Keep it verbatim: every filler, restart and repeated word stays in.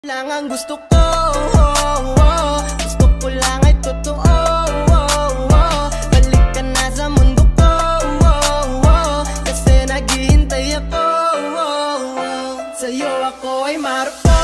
Lang ang gusto ko, oh, oh. Gusto ko lang ay totoo, oh, oh. Balik ka na sa mundo ko, oh, oh. Kasi naghihintay ako, oh, oh. Sa'yo ako ay marupok.